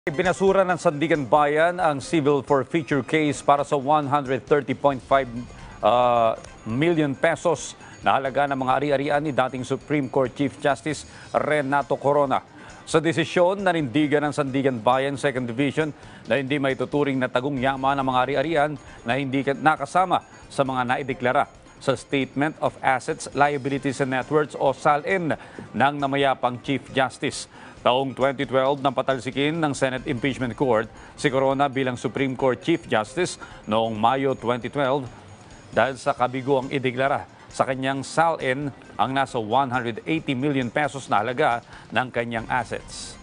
Binasura ng Sandigan Bayan ang civil forfeiture case para sa 130.5 million pesos na halaga ng mga ari-arian ni dating Supreme Court Chief Justice Renato Corona. Sa desisyon, nanindigan ng Sandigan Bayan 2nd Division na hindi may tuturing na tagong yaman ng mga ari-arian na hindi nakasama sa mga naideklara sa Statement of Assets, Liabilities and Net Worths o SALN ng namayapang Chief Justice. Taong 2012 nang patalsikin ng Senate Impeachment Court si Corona bilang Supreme Court Chief Justice noong Mayo 2012 dahil sa kabiguang ideklara sa kanyang SALN ang nasa 180 million pesos na halaga ng kanyang assets.